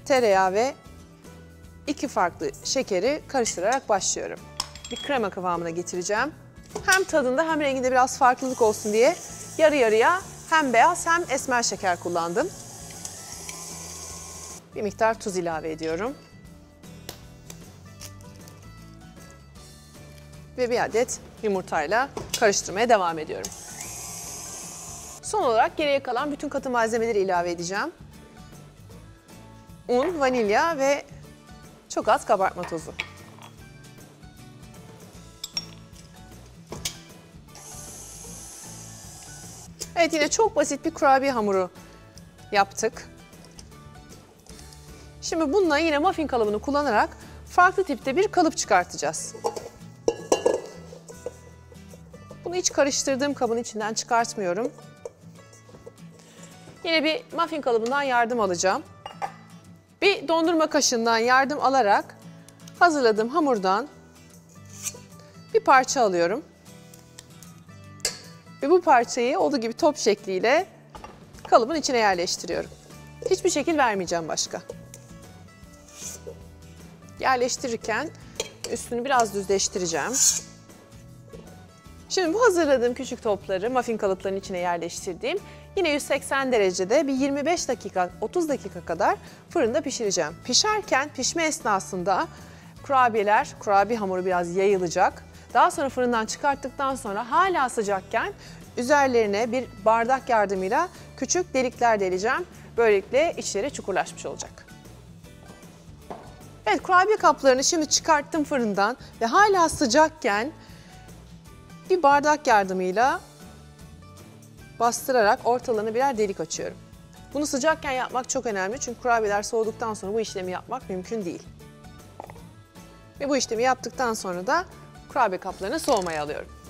tereyağı ve 2 farklı şekeri karıştırarak başlıyorum. Bir krema kıvamına getireceğim. Hem tadında hem renginde biraz farklılık olsun diye yarı yarıya hem beyaz hem esmer şeker kullandım. Bir miktar tuz ilave ediyorum. Ve bir adet yumurtayla karıştırmaya devam ediyorum. Son olarak geriye kalan bütün katı malzemeleri ilave edeceğim. Un, vanilya ve çok az kabartma tozu. Evet, yine çok basit bir kurabiye hamuru yaptık. Şimdi bununla yine muffin kalıbını kullanarak farklı tipte bir kalıp çıkartacağız. Bunu hiç karıştırdığım kabın içinden çıkartmıyorum. Yine bir muffin kalıbından yardım alacağım. Bir dondurma kaşığından yardım alarak hazırladığım hamurdan bir parça alıyorum. Ve bu parçayı olduğu gibi top şekliyle kalıbın içine yerleştiriyorum. Hiçbir şekil vermeyeceğim başka. Yerleştirirken üstünü biraz düzleştireceğim. Şimdi bu hazırladığım küçük topları muffin kalıplarının içine yerleştirdiğim yine 180 derecede bir 25 dakika 30 dakika kadar fırında pişireceğim. Pişerken pişme esnasında kurabiye hamuru biraz yayılacak. Daha sonra fırından çıkarttıktan sonra hala sıcakken üzerlerine bir bardak yardımıyla küçük delikler deleceğim. Böylelikle içleri çukurlaşmış olacak. Evet, kurabiye kaplarını şimdi çıkarttım fırından ve hala sıcakken bir bardak yardımıyla bastırarak ortalarına birer delik açıyorum. Bunu sıcakken yapmak çok önemli çünkü kurabiyeler soğuduktan sonra bu işlemi yapmak mümkün değil. Ve bu işlemi yaptıktan sonra da kurabiye kaplarını soğumaya alıyorum.